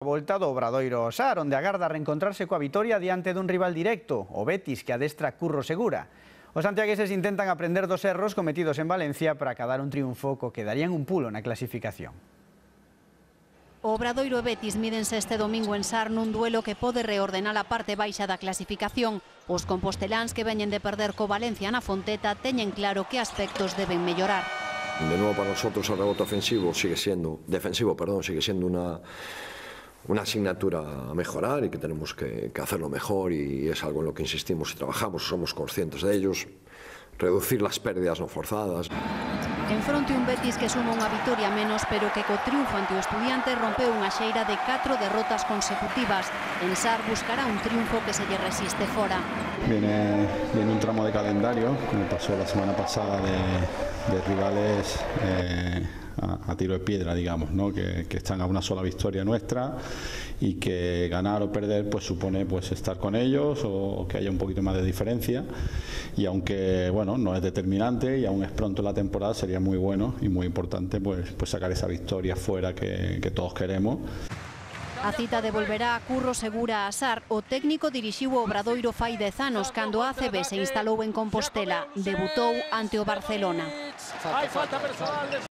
Volta do Obradoiro ao Sar, onde agarda reencontrarse coa vitoria diante dun rival directo, o Betis, que adestra Curro Segura. Os santiagueses intentan aprender dos erros cometidos en Valencia para acadar un triunfo co que darían un pulo na clasificación. O Obradoiro e Betis mídense este domingo en Sar nun duelo que pode reordenar a parte baixa da clasificación. Os composteláns que veñen de perder co Valencia na Fonteta teñen claro que aspectos deben mellorar. De nuevo, para nosotros el rebote defensivo sigue siendo una asignatura a mejorar y que tenemos que hacerlo mejor, y es algo en lo que insistimos y trabajamos, somos conscientes de ellos. Reducir las pérdidas no forzadas. En fronte un Betis que suma unha vitoria menos, pero que co triunfo ante o Estudiantes rompeu unha xeira de 4 derrotas consecutivas. En Sar buscará un triunfo que se lle resiste fora. Viene un tramo de calendario, como pasó la semana pasada, de rivales a tiro de piedra, digamos, ¿no? que están a una sola victoria nuestra, y que ganar o perder pues supone pues estar con ellos o que haya un poquito más de diferencia, y aunque bueno, no es determinante y aún es pronto la temporada, sería muy bueno y muy importante pues sacar esa victoria fuera que todos queremos. A cita devolverá a Curro Segura a Sar. O técnico dirixiu o Obradoiro fai 10 anos, cando a ACB se instalou en Compostela. Debutou ante o Barcelona.